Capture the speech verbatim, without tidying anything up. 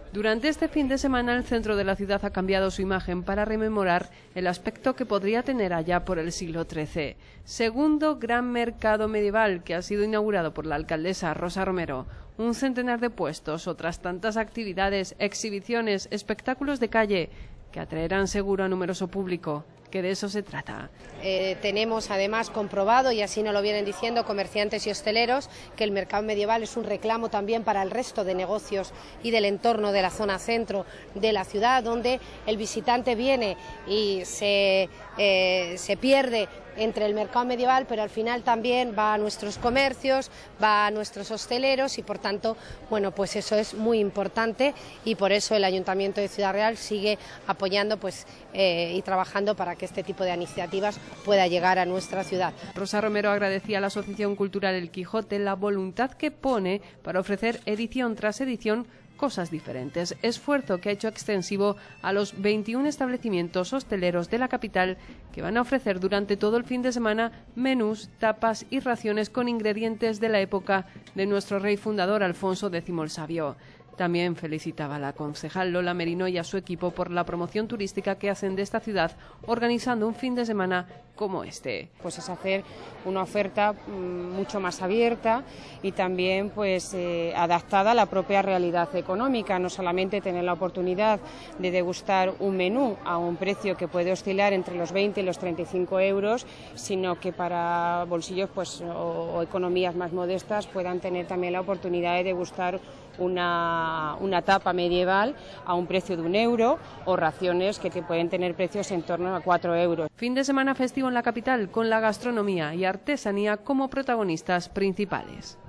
Durante este fin de semana el centro de la ciudad ha cambiado su imagen para rememorar el aspecto que podría tener allá por el siglo trece. Segundo gran mercado medieval que ha sido inaugurado por la alcaldesa Rosa Romero. Un centenar de puestos, otras tantas actividades, exhibiciones, espectáculos de calle que atraerán seguro a numeroso público. Que de eso se trata. Eh, tenemos además comprobado, y así nos lo vienen diciendo comerciantes y hosteleros, que el mercado medieval es un reclamo también para el resto de negocios y del entorno de la zona centro de la ciudad, donde el visitante viene y se, eh, se pierde entre el mercado medieval, pero al final también va a nuestros comercios, va a nuestros hosteleros y por tanto, bueno, pues eso es muy importante y por eso el Ayuntamiento de Ciudad Real sigue apoyando pues, eh, y trabajando para que este tipo de iniciativas pueda llegar a nuestra ciudad. Rosa Romero agradecía a la Asociación Cultural El Quijote la voluntad que pone para ofrecer edición tras edición cosas diferentes, esfuerzo que ha hecho extensivo a los veintiún establecimientos hosteleros de la capital que van a ofrecer durante todo el fin de semana menús, tapas y raciones con ingredientes de la época de nuestro rey fundador Alfonso X el Sabio. También felicitaba a la concejal Lola Merino y a su equipo por la promoción turística que hacen de esta ciudad organizando un fin de semana como este. Pues es hacer una oferta mucho más abierta y también pues eh, adaptada a la propia realidad económica, no solamente tener la oportunidad de degustar un menú a un precio que puede oscilar entre los veinte y los treinta y cinco euros, sino que para bolsillos pues, o, o economías más modestas puedan tener también la oportunidad de degustar una, una tapa medieval a un precio de un euro o raciones que te pueden tener precios en torno a cuatro euros. Fin de semana festivo en la capital con la gastronomía y artesanía como protagonistas principales.